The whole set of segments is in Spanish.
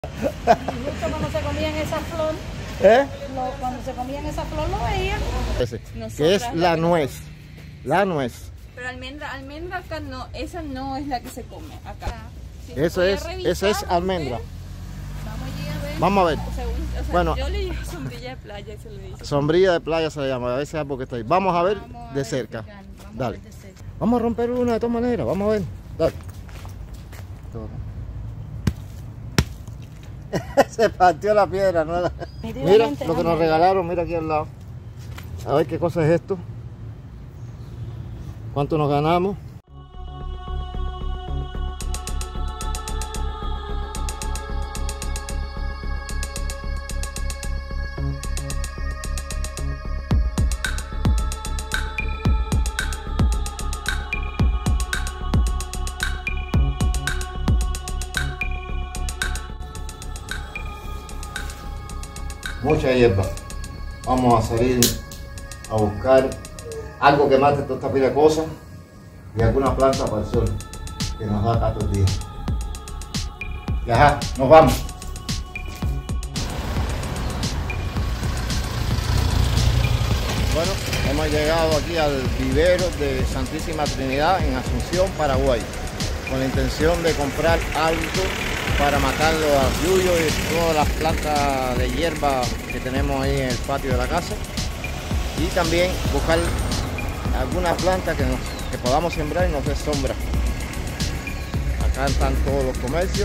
Justo cuando se comían esa flor, cuando se comían esa flor lo veían. Que es la nuez. La nuez. Pero almendra acá no, esa no es la que se come acá. Si Eso es almendra. Vamos allí a ver. Vamos a ver. Bueno, yo le digo sombrilla de playa, se le dice. Sombrilla de playa se le llama, a veces es porque está ahí. Vamos a ver de cerca. Dale. Vamos a romper una de todas maneras, vamos a ver. Dale. Se partió la piedra, ¿no? Mira lo que nos regalaron, mira aquí al lado. A ver qué cosa es esto. ¿Cuánto nos ganamos? Mucha hierba. Vamos a salir a buscar algo que mate toda esta pila de cosas y alguna planta para el sol que nos da acá estos días. Y ajá, nos vamos. Bueno, hemos llegado aquí al vivero de Santísima Trinidad en Asunción, Paraguay, con la intención de comprar algo para matar los arrullos y todas las plantas de hierba que tenemos ahí en el patio de la casa, y también buscar alguna planta que podamos sembrar y nos dé sombra. Acá están todos los comercios.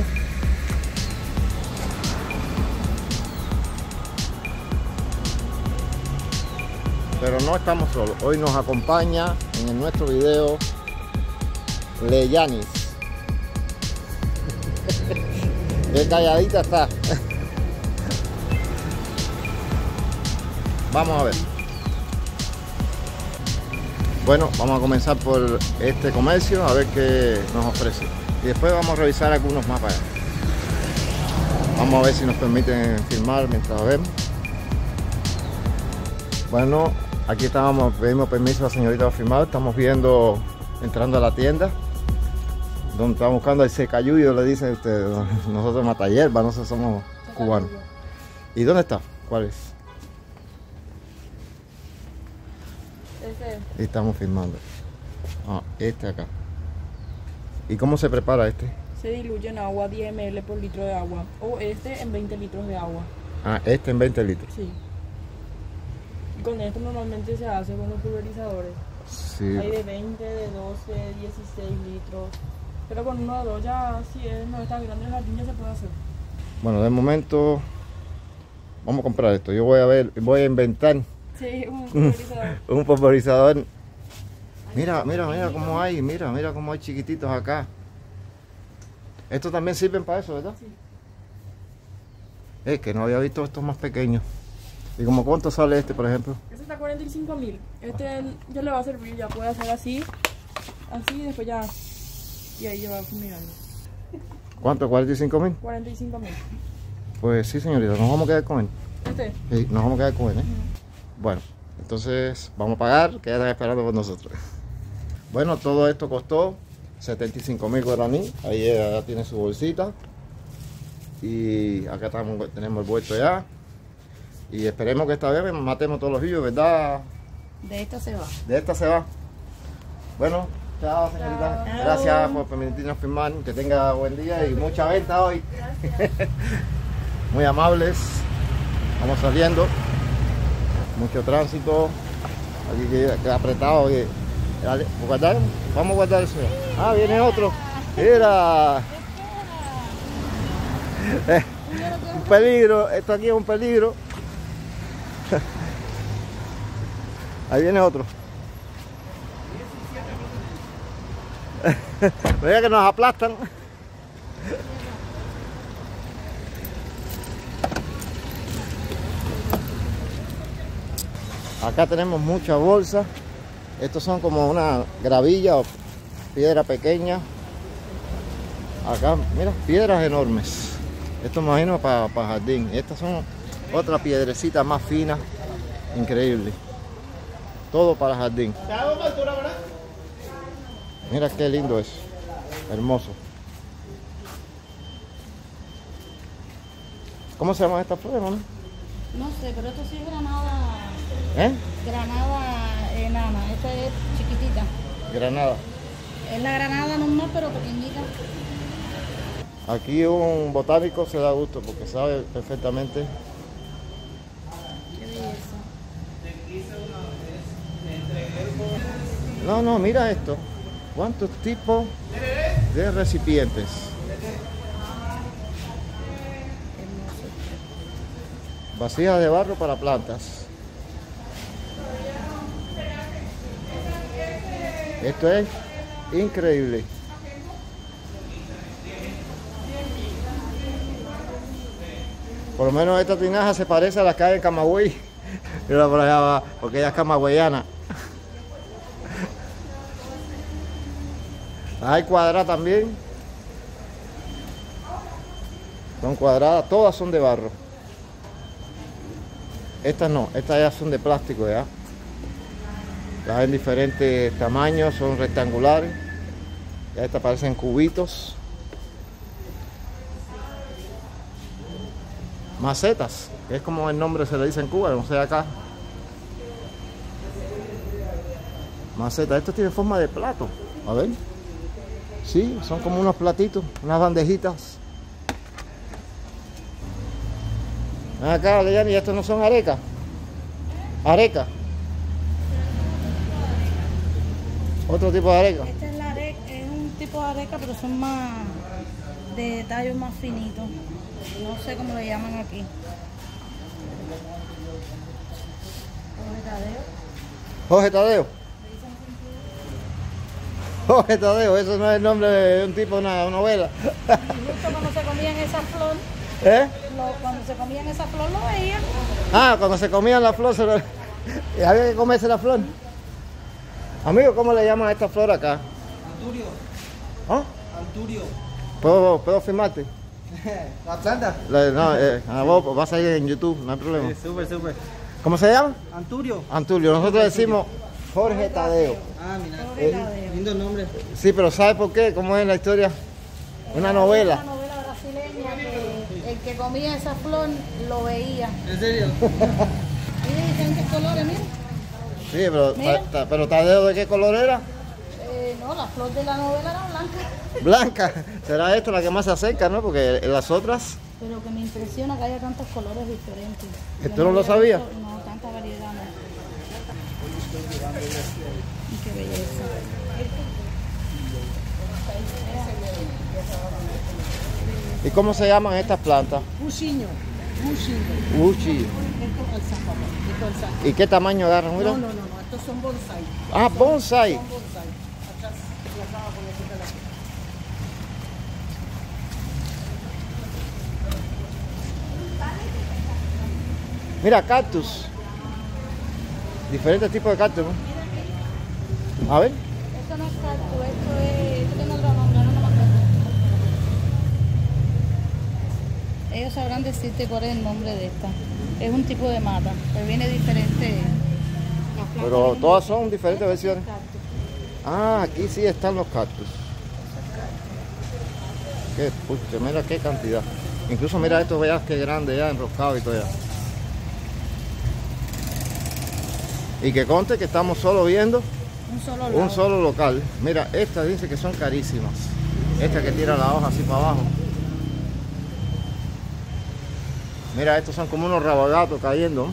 Pero no estamos solos, hoy nos acompaña en nuestro video Leyanis. Qué calladita está. Vamos a ver. Bueno, vamos a comenzar por este comercio a ver qué nos ofrece. Y después vamos a revisar algunos mapas. Vamos a ver si nos permiten filmar mientras vemos. Bueno, aquí estábamos, pedimos permiso a la señorita para filmar. Estamos viendo, entrando a la tienda donde estamos buscando el secayuyo, le dicen ustedes. Nosotros mata hierba, nosotros somos cubanos. ¿Y dónde está? ¿Cuál es? Y estamos filmando. Este acá. ¿Y cómo se prepara este? Se diluye en agua 10 ml por litro de agua. O este en 20 litros de agua. Este en 20 litros. Sí. Y con esto normalmente se hace con los pulverizadores. Sí. Hay de 20, de 12, 16 litros. Pero con uno o dos ya, si no está grande el jardín, ya se puede hacer. Bueno, de momento vamos a comprar esto. Yo voy a inventar. Sí, un pulverizador. Un pulverizador. Mira cómo hay, mira cómo hay chiquititos acá. Estos también sirven para eso, ¿verdad? Sí. Es que no había visto estos más pequeños. ¿Y como cuánto sale este, por ejemplo? Este está 45.000. Este ya le va a servir, ya puede hacer así, después ya. Y ahí ya va fumigando. ¿Cuánto? ¿45.000? 45.000. Pues sí, señorita, nos vamos a quedar con él. Este. Sí, nos vamos a quedar con él, ¿eh? Bueno, entonces vamos a pagar, que ya están esperando por nosotros. Bueno, todo esto costó 75.000 guaraní. Ahí ya tiene su bolsita. Y acá tenemos el vuelto ya. Y esperemos que esta vez matemos todos los hillos, ¿verdad? De esta se va. De esta se va. Bueno, chao, señorita. Chao. Gracias por permitirnos filmar. Que tenga buen día y mucha venta hoy. Muy amables. Vamos saliendo. Mucho tránsito. Aquí queda apretado. Vamos a guardar eso. Viene otro. Mira. Un peligro. Esto aquí es un peligro. Ahí viene otro. Mira que nos aplastan. Acá tenemos muchas bolsas. Estos son como una gravilla o piedra pequeña. Acá, mira, piedras enormes. Esto me imagino para jardín. Estas son otras piedrecitas más finas. Increíble. Todo para jardín. Mira qué lindo es. Hermoso. ¿Cómo se llaman estas flores, mamá? No sé, pero esto sí es granada. ¿Eh? Granada enana. Esta es chiquitita. Granada. Es la granada normal, pero pequeñita. Aquí un botánico se da gusto porque sabe perfectamente. Qué belleza. No, mira esto. ¿Cuántos tipos de recipientes? Vasijas de barro para plantas. Esto es increíble. Por lo menos esta tinaja se parece a la que hay en Camagüey. Mira por allá va, porque ella es camagüeyana. Hay cuadradas también. Son cuadradas, todas son de barro. Estas no, estas ya son de plástico ya. Las hay en diferentes tamaños, son rectangulares. Ya estas parecen cubitos. Macetas, que es como el nombre se le dice en Cuba, no sé acá. Macetas, esto tiene forma de plato. A ver. Sí, son como unos platitos, unas bandejitas. Ven acá, Leyani, estos no son arecas. Areca. Otro tipo de areca. Esta es la areca, es un tipo de areca, pero son más de tallos más finitos. No sé cómo le llaman aquí. Jorge Tadeo. Jorge Tadeo, eso no es el nombre de un tipo de una novela. Y justo cuando se comían esa flor, ¿Eh? cuando se comían esa flor lo veían. Ah, cuando se comían la flor, había que comerse la flor. Amigo, ¿cómo le llaman a esta flor acá? Anturio. ¿Ah? Anturio. ¿Puedo filmarte? ¿La planta? No, vos vas a ir en YouTube, no hay problema. Sí, súper. ¿Cómo se llama? Anturio. Antulio. Nosotros decimos Jorge Tadeo. Ah, mira. Jorge Tadeo. Lindo nombre. Sí, pero ¿sabe por qué? ¿Cómo es la historia? Una novela. Una novela brasileña que el que comía esa flor lo veía. ¿En serio? Tiene diferentes colores, mira. Sí, pero, Mira. pero Tadeo, ¿de qué color era? No, la flor de la novela era blanca. Blanca. Será esta la que más se acerca, ¿no? Porque las otras... Pero que me impresiona que haya tantos colores diferentes. ¿Esto no lo sabía? No, tanta variedad no. Y qué belleza. ¿Y cómo se llaman estas plantas? Buchiño. Uchi. ¿Y qué tamaño agarran? Mira. No. Estos son bonsai. Ah, bonsai. Son bonsai. Atrás, y acá abajo le quita la... Mira, cactus. Diferentes tipos de cactus, ¿no? A ver. Esto no es cactus, esto tiene otro nombre, no me acuerdo. Ellos sabrán decirte cuál es el nombre de esta. Es un tipo de mata, pero viene diferente. Pero todas son diferentes versiones. Ah, aquí sí están los cactus. Qué pucha, mira qué cantidad. Incluso mira estos, veas qué grande ya, enroscado y todo ya. Y que conste que estamos solo viendo un solo local. Mira, estas dice que son carísimas. Esta que tira la hoja así para abajo. Mira, estos son como unos rabagatos cayendo, ¿no?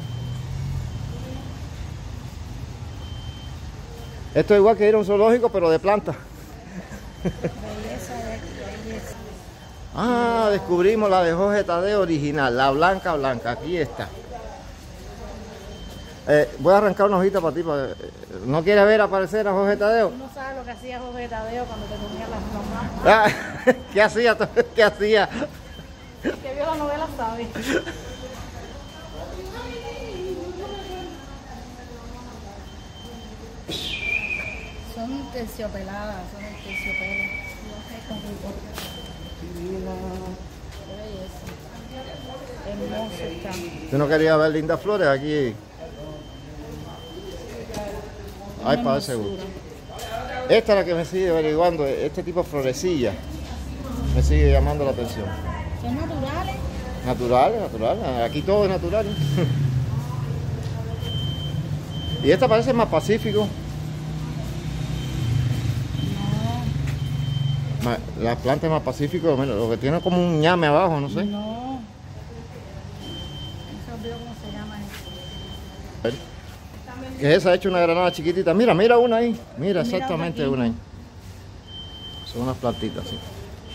Esto es igual que ir a un zoológico, pero de planta. Belleza. Ah, descubrimos la de Jorge Tadeo original, la blanca. Aquí está. Voy a arrancar una hojita para ti. ¿No quieres ver aparecer a Jorge Tadeo? Tú no sabes lo que hacía Jorge Tadeo cuando te comía las mamás. Ah, ¿qué hacía? ¿Qué hacía? El que vio la novela sabe. Son terciopeladas, son el terciopelo. Qué belleza. Hermoso está. ¿Tú no querías ver lindas flores? Aquí hay para ese gusto. Esta es la que me sigue averiguando, este tipo de florecilla me sigue llamando la atención. Son naturales. Naturales, naturales. Aquí todo es natural. Y esta parece más pacífico. La planta es más pacífico, lo que tiene como un ñame abajo, no sé. No. No se olvidó cómo se llama eso. ¿Qué es esa? Ha hecho una granada chiquitita. Mira, mira una ahí. Mira exactamente otra una ahí. Son unas plantitas así.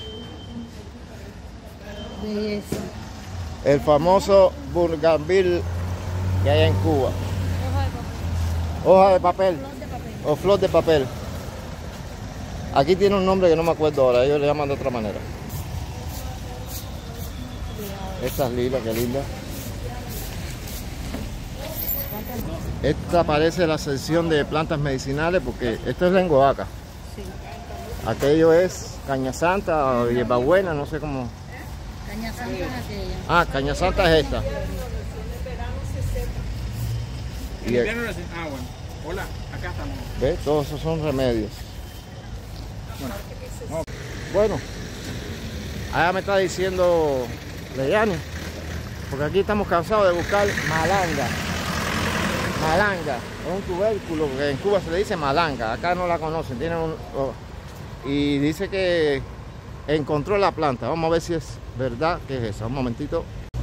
Belleza. El famoso bougainville que hay en Cuba. Hoja de papel. Hoja de papel Flor de papel. o flor de papel. Aquí tiene un nombre que no me acuerdo ahora, ellos le llaman de otra manera. Esta es lila, qué linda. Esta parece la sección de plantas medicinales porque esto es lengoaca. Sí. Aquello es caña santa o hierbabuena, no sé cómo. Caña santa es aquella. Ah, caña santa es esta. En invierno le dicen, bueno. Hola, acá estamos. ¿Ves? Todos esos son remedios. Bueno, allá me está diciendo Leyani, porque aquí estamos cansados de buscar malanga. Malanga es un tubérculo que en Cuba se le dice malanga, acá no la conocen, tiene y dice que encontró la planta. Vamos a ver si es verdad que es esa. Un momentito.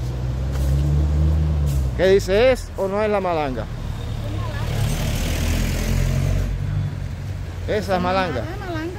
¿Qué dice? ¿Es o no es la malanga? Esa es malanga. Ah, malanga.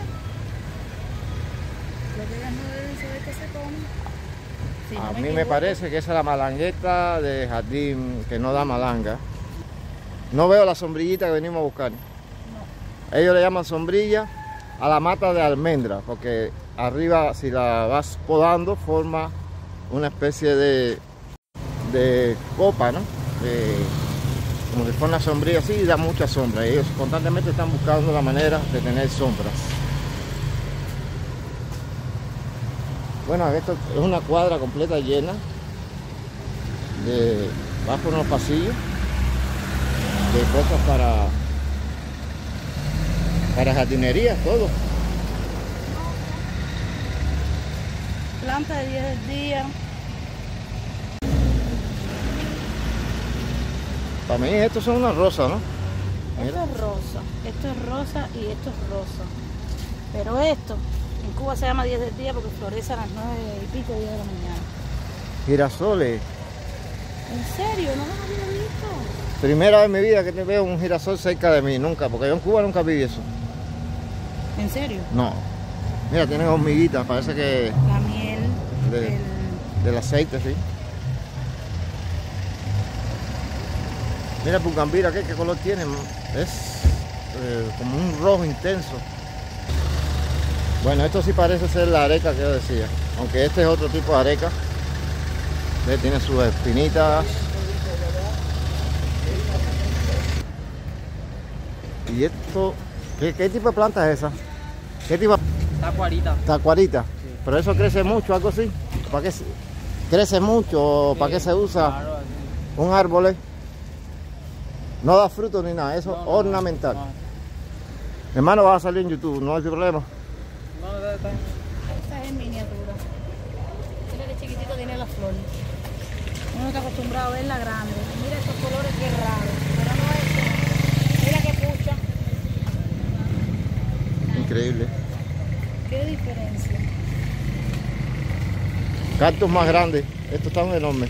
Lo que ellas no deben saber que se come. Si A no mí me equivoco. parece que esa es la malangueta de jardín que no da malanga. No veo la sombrillita que venimos a buscar. Ellos le llaman sombrilla a la mata de almendra, porque arriba, si la vas podando, forma una especie de copa, ¿no? Como si fuera una sombrilla así, y da mucha sombra. Ellos constantemente están buscando la manera de tener sombras. Bueno, esto es una cuadra completa llena de, vas por unos pasillos de cosas para jardinería, todo. Planta de 10 días. Para mí estos son unas rosas, ¿no? Esto es rosa y esto es rosa. Pero esto, en Cuba se llama 10 del día porque florece a las 9 y pico, 10 de la mañana. Girasoles. ¿En serio? ¿No los había visto? Primera vez en mi vida que te veo un girasol cerca de mí, nunca, porque yo en Cuba nunca vi eso. ¿En serio? No. Mira, tienen hormiguitas, parece que La miel del aceite, sí. Mira el bougainville aquel, ¿qué color tiene? Es como un rojo intenso. Bueno, esto sí parece ser la areca que yo decía, aunque este es otro tipo de areca. Tiene sus espinitas. ¿Y esto? ¿Qué tipo de planta es esa? ¿Qué tipo? Tacuarita. Tacuarita. Pero eso crece mucho, algo así. ¿Para qué crece mucho? ¿Para qué se usa? Claro, Un árbol. No da fruto ni nada, eso No, ornamental. no. Mi hermano va a salir en YouTube, no hay problema. No, está bien. Esta es en miniatura. Mira que chiquitito tiene las flores. Uno está acostumbrado a verla grande. Mira estos colores, qué raro. Pero no es. Mira qué pucha. Increíble. Qué diferencia. Cactus más grandes, estos están enormes.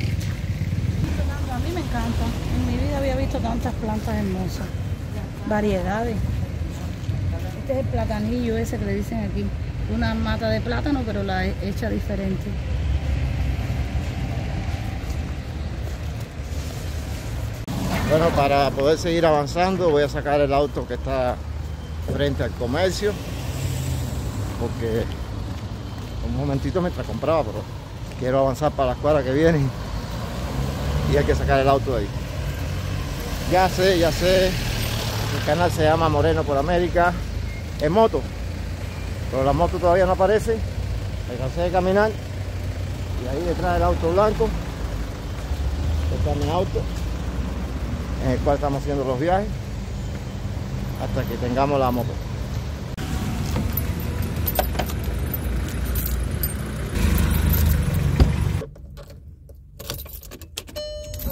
A mí me encanta. En mi vida había visto tantas plantas hermosas. Variedades. Este es el platanillo ese que le dicen aquí. Una mata de plátano, pero la he hecha diferente. Bueno, para poder seguir avanzando voy a sacar el auto que está frente al comercio, porque un momentito mientras compraba, pero quiero avanzar para las cuadras que vienen y hay que sacar el auto de ahí. Ya sé, el canal se llama Moreno por América en moto, pero la moto todavía no aparece. Me cansé de caminar y ahí detrás del auto blanco está mi auto, en el cual estamos haciendo los viajes hasta que tengamos la moto.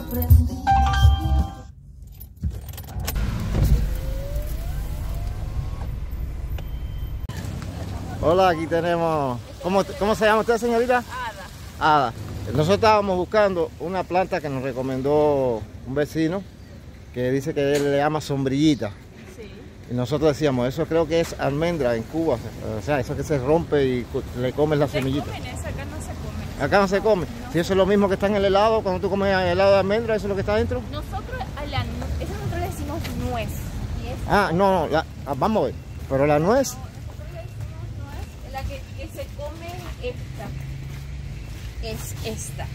Hola, aquí tenemos... ¿Cómo se llama usted, señorita? Ada. Nosotros estábamos buscando una planta que nos recomendó un vecino que dice que él le llama sombrillita. Sí. Y nosotros decíamos, eso creo que es almendra en Cuba. O sea, eso que se rompe y le comes la semillita. Comen esa, acá no se come. Acá no se come. Si eso es lo mismo que está en el helado, cuando tú comes helado de almendra, eso es lo que está dentro. Nosotros nosotros le decimos nuez. Y es Ah, no, vamos a ver. Pero la nuez, nosotros le decimos nuez, la que se come esta. Es esta.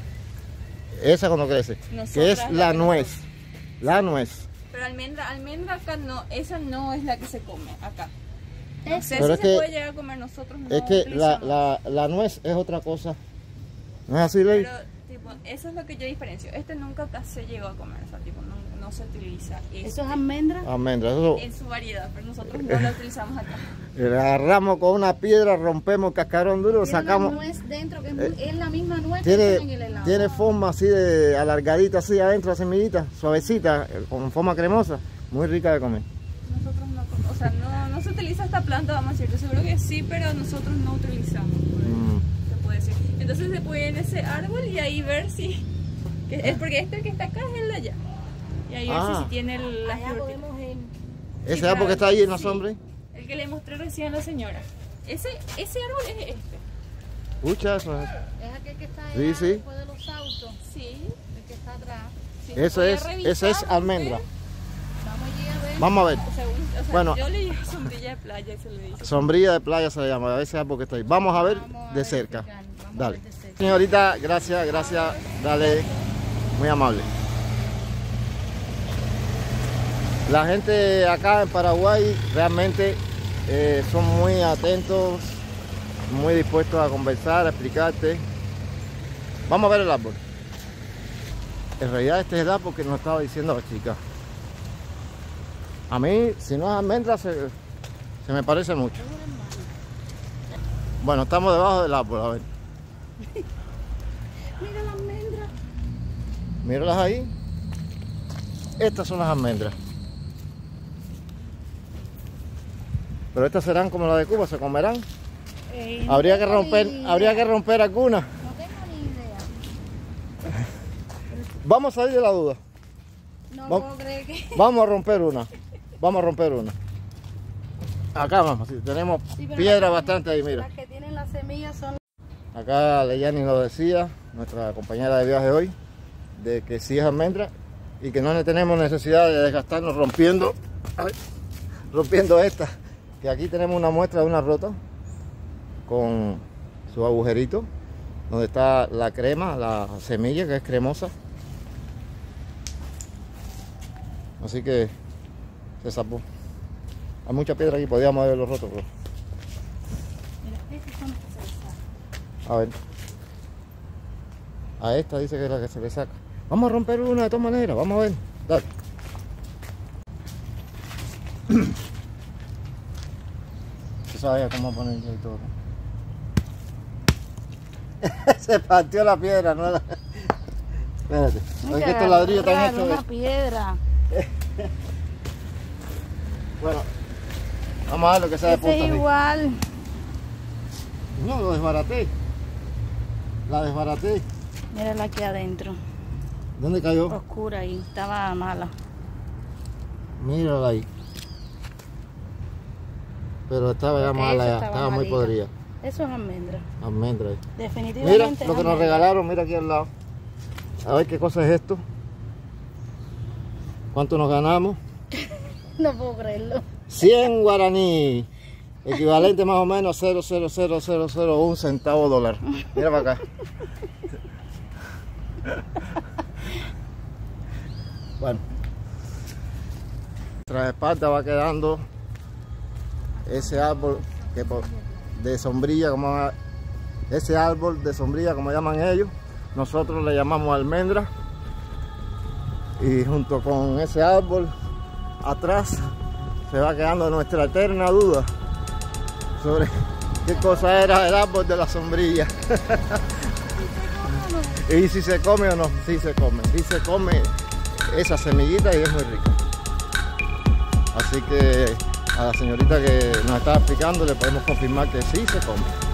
esa cuando crece, que es Nosotras la que nuez. La nuez. Pero almendra acá no, esa no es la que se come acá. No sé Pero si es se que- puede llegar a comer, nosotros no Es que utilizamos. la nuez es otra cosa. ¿No es así, Ley? Pero tipo, eso es lo que yo diferencio. Este nunca acá se llegó a comer, o sea, tipo, no se utiliza ¿Eso es almendra? Almendra. Eso, en su variedad, pero nosotros no la utilizamos acá. le agarramos con una piedra, rompemos el cascarón duro, Tiene sacamos. una nuez dentro, que es la misma nuez que está en el helado. Tiene forma así de alargadita, así adentro, la semillita, suavecita, con forma cremosa, muy rica de comer. Nosotros no, o sea, no se utiliza esta planta, vamos a decir. Yo seguro que sí, pero nosotros no utilizamos. Se puede decir. Entonces se puede ir en ese árbol y ahí ver si. Es porque este que está acá es el de allá. Y ahí ver si tiene las Allá florcitas. podemos ir. Ese árbol que está ahí en la Sí. sombra. El que le mostré recién a la señora. Ese árbol es este. Escucha eso. Es aquel que está Sí, allá sí. después de los autos, Sí. el que está atrás. Sí, Eso puede es, revisar, ese es almendra. Vamos allí a ver. Vamos a ver. O sea, Bueno. yo le digo sombrilla de playa y se le dice. Sombrilla de playa se le llama, a ese árbol que está ahí. Vamos a ver Vamos a de cerca. verificar, vamos a Dale. ver de cerca. Señorita, gracias. Dale. Muy amable. La gente acá en Paraguay realmente son muy atentos, muy dispuestos a conversar, a explicarte. Vamos a ver el árbol. En realidad este es el árbol que nos estaba diciendo la chica. A mí, si no es almendra, se me parece mucho. Bueno, estamos debajo del árbol, a ver. Mira la almendra. Míralas ahí. Estas son las almendras. Pero estas serán como las de Cuba, se comerán. No Habría que tengo ni romper algunas. No tengo ni idea. Vamos a salir de la duda. No Vamos. puedo creer que... Vamos a romper una. Acá vamos, sí, tenemos Sí, pero piedra las- bastante ahí, mira. Las que tienen las semillas son... Acá Leyani nos decía, nuestra compañera de viaje hoy, de que sí es almendra y que no tenemos necesidad de desgastarnos rompiendo esta. Que aquí tenemos una muestra de una rota con su agujerito, donde está la crema, la semilla que es cremosa. Así que se zapó. Hay mucha piedra aquí, podíamos haberlo roto, pero... Mira, estas son las que se sacan. A ver. A esta dice que es la que se le saca. Vamos a romper una de todas maneras, vamos a ver. Dale. Tú sabes cómo poner y todo. Se partió la piedra, ¿no? Espérate. Es que estos ladrillos están Claro, hechos de... una piedra. Bueno, vamos a ver lo que sale de Este punta. es aquí. igual. No, lo desbaraté. La desbaraté. Mírala aquí adentro. ¿Dónde cayó? Oscura ahí. Estaba mala. Mírala ahí. Pero estaba ya Porque mala, esa ya. estaba Estaba muy malita. podrida. Eso es almendra. Almendra ahí. Mira Definitivamente. lo que es nos almendra. regalaron, mira aquí al lado. A ver qué cosa es esto. ¿Cuánto nos ganamos? No puedo creerlo. 100 guaraní. Equivalente más o menos a 0,00001 centavo dólar. Mira para acá. Bueno. Tras espalda va quedando ese árbol de sombrilla, ese árbol de sombrilla como llaman ellos. Nosotros le llamamos almendra. Y junto con ese árbol atrás se va quedando nuestra eterna duda sobre qué cosa era el árbol de la sombrilla. Y si se come o no, sí se come. Sí se come esa semillita y es muy rica. Así que a la señorita que nos estaba explicando le podemos confirmar que sí se come.